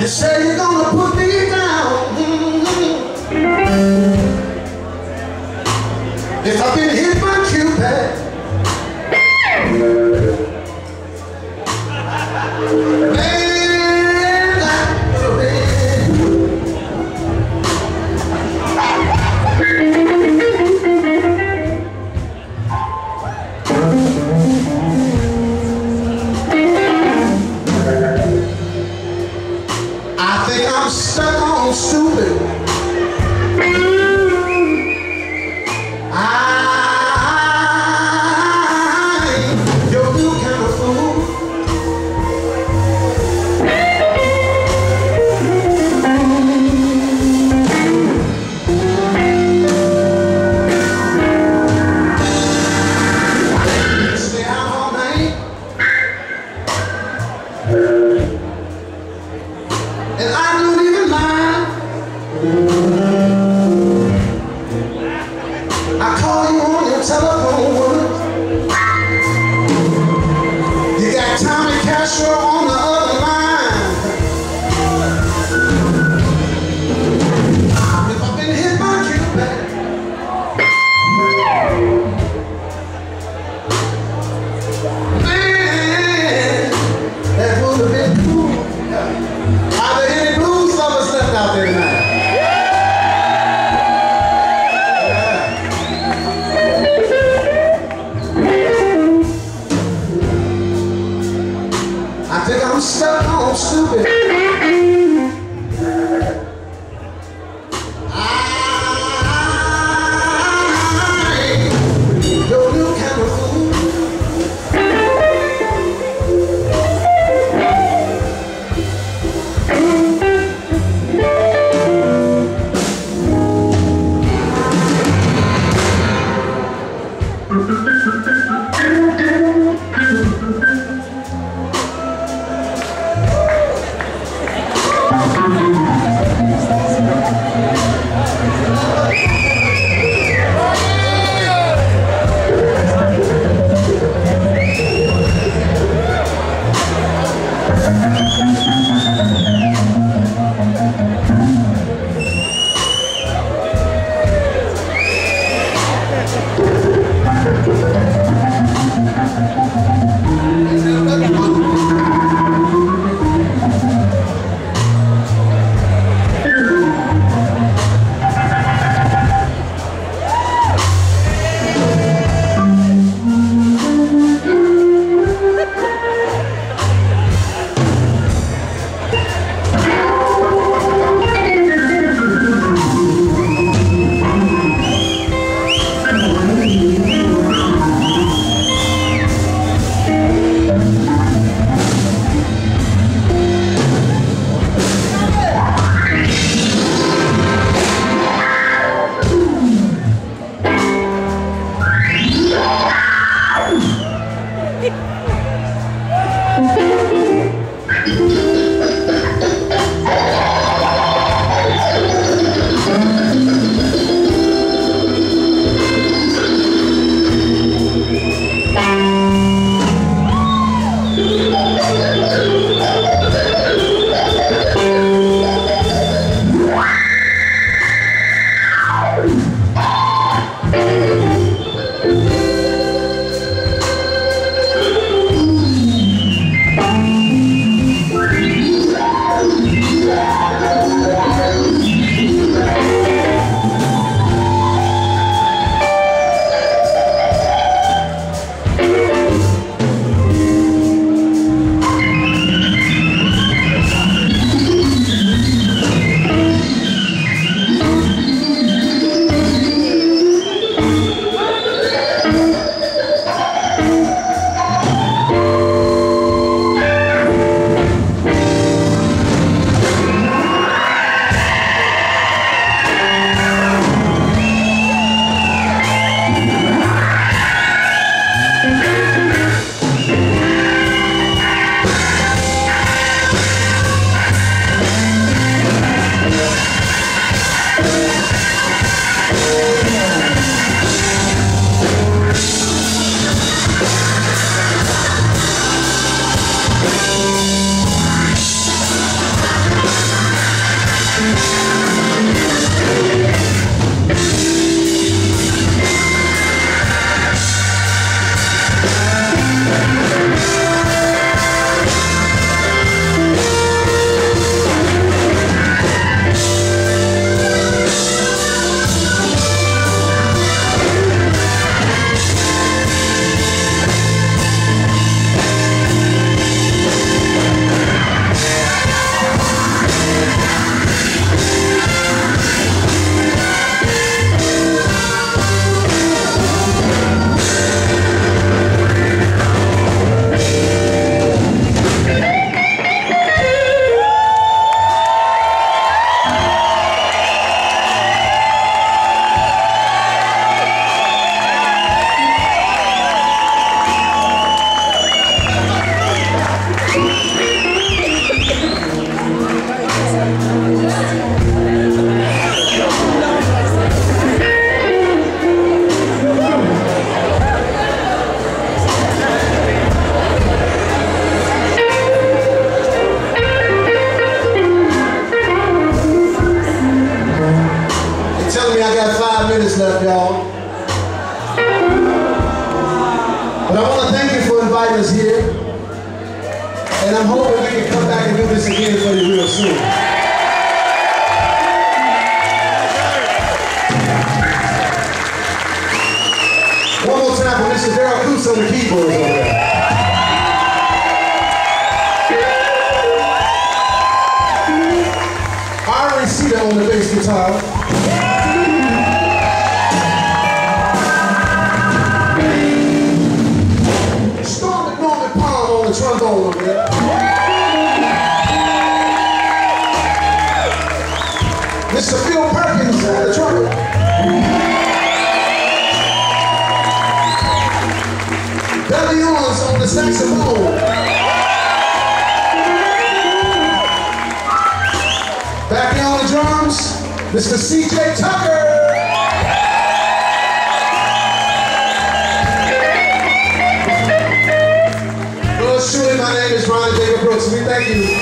You say you're gonna put me down. If I've been hit by Cupid, I think I'm stuck on stupid. I'm your new kind of fool. Stay out all night. And I don't even mind. I call you on your telephone, woman. You got Tommy Castro on the other line. If I've been hit by Cupid, man, that would have been cool. Are there any blues lovers left out there tonight? I think I'm stuck on stupid. I'm your new kind of fool. minutes left, y'all. But I want to thank you for inviting us here. And I'm hoping we can come back and do this again for you real soon. One more time for Mr. Daryl Coos on the keyboards over there. Ari Cedar on the bass guitar. Storm McNorman Palm on the trombone over there. Mr. Phil Perkins on the trumpet. Belly Owens on the saxophone. Back here on the drums, Mr. C.J. Tucker. Yours truly, my name is Ronnie David Brooks. We thank you.